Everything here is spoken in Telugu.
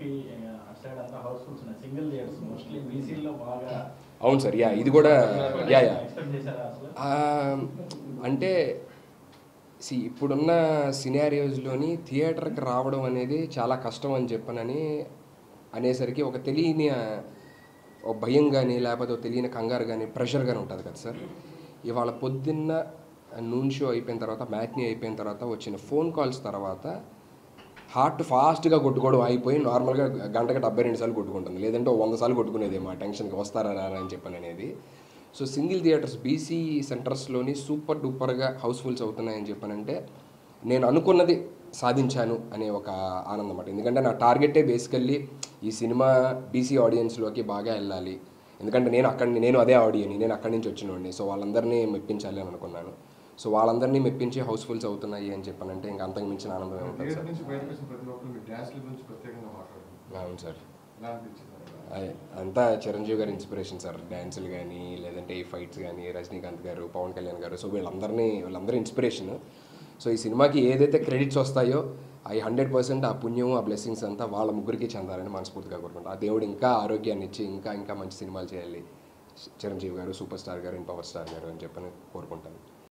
ఏపీ సైడ్ అంతా హౌస్ఫుల్స్ ఉన్నాయి, సింగిల్ థియేటర్స్ మోస్ట్లీ బీసీలో బాగా. అవును సార్, ఇది కూడా ఎక్స్పెక్ట్ చేశారా అసలు? అంటే ఇప్పుడున్న సినారియోస్లోని థియేటర్కి రావడం అనేది చాలా కష్టం అని చెప్పనని అనేసరికి ఒక తెలియని ఒక భయం కానీ లేకపోతే తెలియని కంగారు కానీ ప్రెషర్ కానీ ఉంటుంది కదా సార్. ఇవాళ పొద్దున్న నూన్ షో అయిపోయిన తర్వాత, మ్యాట్నీ అయిపోయిన తర్వాత వచ్చిన ఫోన్ కాల్స్ తర్వాత హార్ట్ ఫాస్ట్గా కొట్టుకోవడం అయిపోయి నార్మల్గా గంటకి 72 సార్లు కొట్టుకుంటుంది, లేదంటే 100 సార్లు కొట్టుకునేది మా టెన్షన్కి వస్తారా రారా అని చెప్పని అనేది. సో సింగిల్ థియేటర్స్ బీసీ సెంటర్స్లోని సూపర్ డూపర్గా హౌస్ఫుల్స్ అవుతున్నాయని చెప్పనంటే నేను అనుకున్నది సాధించాను అనే ఒక ఆనందం అన్నమాట. ఎందుకంటే నా టార్గెటే బేసికల్లీ ఈ సినిమా బీసీ ఆడియన్స్లోకి బాగా వెళ్ళాలి. ఎందుకంటే నేను అదే ఆడియన్, నేను అక్కడి నుంచి వచ్చినోడిని. సో వాళ్ళందరినీ మెప్పించాలి అని అనుకున్నాను. సో వాళ్ళందరినీ మెప్పించి హౌస్ఫుల్స్ అవుతున్నాయి అని చెప్పనంటే ఇంకా అంతకు మించిన ఆనందం ఉంటుంది సార్. అవును సార్, అంతా చిరంజీవి గారి ఇన్స్పిరేషన్ సార్. డ్యాన్సులు కానీ లేదంటే ఈ ఫైట్స్ కానీ, రజనీకాంత్ గారు, పవన్ కళ్యాణ్ గారు, సో వీళ్ళందరూ ఇన్స్పిరేషన్. సో ఈ సినిమాకి ఏదైతే క్రెడిట్స్ వస్తాయో అవి 100% ఆ పుణ్యం, ఆ బ్లెస్సింగ్స్ అంతా వాళ్ళ ముగ్గురికి చెందాలని మనస్ఫూర్తిగా కోరుకుంటాను. ఆ దేవుడు ఇంకా ఆరోగ్యాన్ని ఇచ్చి ఇంకా మంచి సినిమాలు చేయాలి చిరంజీవి గారు, సూపర్ స్టార్ గారు, పవర్ స్టార్ గారు అని చెప్పని కోరుకుంటాను.